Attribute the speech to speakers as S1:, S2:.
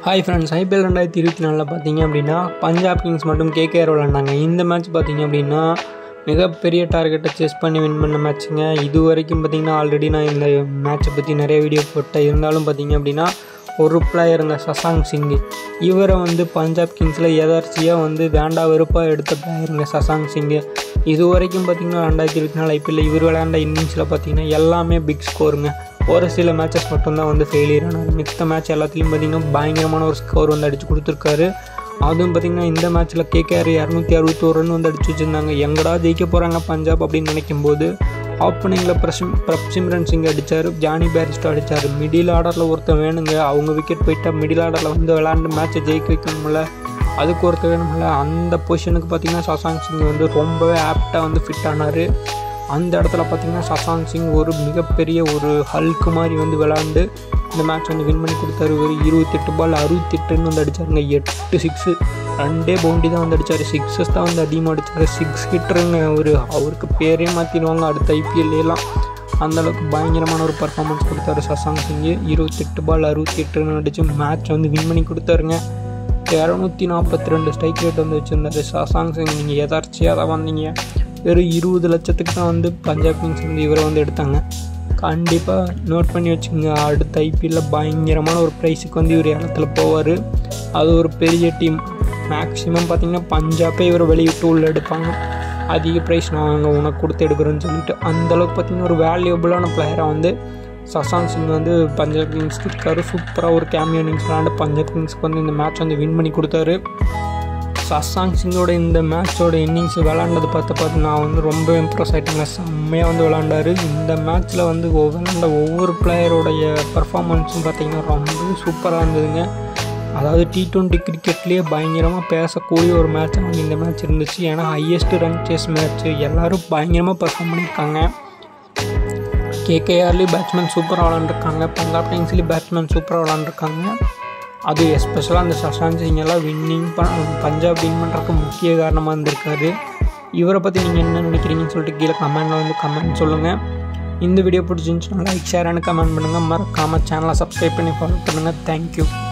S1: Hi friends, IPL 2024 பார்த்தீங்க அப்படின்னா Punjab kings மற்றும் கேகேஆர் விளாண்டாங்க. இந்த மேட்ச் பார்த்தீங்க அப்படின்னா மிகப்பெரிய டார்கெட்டை சேஸ் பண்ணி வின் பண்ண மேட்ச்சுங்க. இது வரைக்கும் பார்த்தீங்கன்னா ஆல்ரெடி நான் இந்த மேட்சை பற்றி நிறைய வீடியோ போட்டேன். இருந்தாலும் பார்த்தீங்க அப்படின்னா ஒரு பிளேயர் இந்த சசாங் சிங், இவரை பஞ்சாப் கிங்ஸில் எதர்ச்சியாக வேண்டா வெறுப்பாக எடுத்த பிளேயருங்க சசாங் சிங். இது வரைக்கும் பார்த்திங்கன்னா 2024 ஐபிஎல்ல இவர் விளையாண்ட இன்னிங்ஸில் பார்த்திங்கன்னா எல்லாமே பிக் ஸ்கோருங்க. ஒரு சில மேட்சஸ் மட்டும்தான் ஃபெயிலியர் ஆனார். மித்த மேட்ச் எல்லாத்துலேயும் பார்த்திங்கன்னா பயங்கரமான ஒரு ஸ்கோர் அடித்து கொடுத்துருக்காரு. அதுவும் பார்த்திங்கன்னா இந்த மேட்ச்சில் கேகேஆர் 261 ரன் அடிச்சு வச்சுருந்தாங்க. எங்கடா ஜெயிக்க போகிறாங்க பஞ்சாப் அப்படின்னு நினைக்கும்போது ஓப்பனிங்கில் பிரப்சிம்ரன் சிங் அடித்தார், ஜானி பேரிஸ்டோ அடித்தார். மிடில் ஆர்டரில் ஒருத்தர் வேணுங்க. அவங்க விக்கெட் போயிட்டா மிடில் ஆர்டரில் விளையாண்டு மேட்ச்சை ஜெயிக்க வைக்கணும்ல, அதுக்கு ஒருத்தர் வேணும்ல. அந்த பொசிஷனுக்கு பார்த்திங்கன்னா சசாங் சிங் ரொம்பவே ஆப்டாக ஃபிட் ஆனார். அந்த இடத்துல பார்த்திங்கன்னா சசாங் சிங் ஒரு மிகப்பெரிய ஒரு ஹல்க்கு மாதிரி விளையாண்டு இந்த மேட்ச் வின் பண்ணி கொடுத்தாரு. ஒரு 28 பால் 68 ரன் அடித்தாருங்க. 8 சிக்ஸு, 2 பவுண்டி தான் அடித்தார். சிக்ஸஸ் தான் அதிகமாக அடித்தார். 6 ஹிட்டருங்க. அவருக்கு பேரே மாற்றிடுவாங்க அடுத்த ஐபிஎல்லாம். அந்தளவுக்கு பயங்கரமான ஒரு பர்ஃபார்மன்ஸ் கொடுத்தாரு சசாங் சிங். 28 பால் 68 ரன் அடித்து மேட்ச் வின் பண்ணி கொடுத்தாருங்க. 242 ஸ்ட்ரைக் ரேட் வச்சுருந்தார் சசாங் சிங். நீங்கள் எதார்ச்சியாக தான் வந்தீங்க. வெறும் 20 லட்சத்துக்கு தான் பஞ்சாப் கிங்ஸ் இவரை எடுத்தாங்க. கண்டிப்பாக நோட் பண்ணி வச்சுக்கோங்க. அடுத்த ஐபிஎல்ல பயங்கரமான ஒரு ப்ரைஸுக்கு இவர் இடத்துல போவார். அது ஒரு பெரிய டீம். மேக்ஸிமம் பார்த்திங்கன்னா பஞ்சாபே இவரை வெளியிட்டு உள்ள எடுப்பாங்க. அதிக ப்ரைஸ் நாங்கள் உனக்கு கொடுத்து எடுக்கிறோன்னு சொல்லிட்டு. அந்தளவுக்கு பார்த்திங்கன்னா ஒரு வேல்யூபிளான பிளேயராக சசாங் சிங் பஞ்சாப் கிங்ஸ்க்கு இருக்காரு. சூப்பராக ஒரு கேமியோ இன்னிங்ஸ் விளாண்டு பஞ்சாப் கிங்ஸ்க்கு இந்த மேட்ச் வின் பண்ணி கொடுத்தாரு. சசாங் சிங்கோட இந்த மேட்சோட இன்னிங்ஸ் விளாண்டது பார்த்து நான் ரொம்ப இம்ப்ரெஸ் ஆகிட்டேங்க. செம்மையாக விளாண்டார். இந்த மேட்ச்சில் விளாண்ட ஒவ்வொரு பிளேயரோடைய பர்ஃபார்மன்ஸும் பார்த்திங்கன்னா ரொம்ப சூப்பராக இருந்ததுங்க. அதாவது T20 கிரிக்கெட்லேயே பயங்கரமாக பேசக்கூடிய ஒரு மேட்ச் இந்த மேட்ச் இருந்துச்சு. ஏன்னா ஹையஸ்ட் ரன் சேஸ் மேட்ச்சு. எல்லோரும் பயங்கரமாக பர்ஃபார்ம் பண்ணியிருக்காங்க. கேகேஆர்லேயும் பேட்ஸ்மேன் சூப்பராக விளாண்டுருக்காங்க. பஞ்சாப் கிங்ஸ்லேயும் பேட்ஸ்மேன் சூப்பராக விளாண்டுருக்காங்க. அது எஸ்பெஷலாக அந்த சசாங் சிங் எல்லாம் பஞ்சாப் வின் பண்ணுறதுக்கு முக்கிய காரணமாக இருந்திருக்காரு. இவரை பற்றி நீங்கள் என்ன நினைக்கிறீங்கன்னு சொல்லிட்டு கீழே கமெண்ட் சொல்லுங்கள். இந்த வீடியோ பிடிச்சிருந்துச்சுன்னா லைக், ஷேர் அண்ட் கமெண்ட் பண்ணுங்கள். மறக்காமல் சேனலை சப்ஸ்கிரைப் பண்ணி ஃபாலோ பண்ணுங்கள். தேங்க்யூ.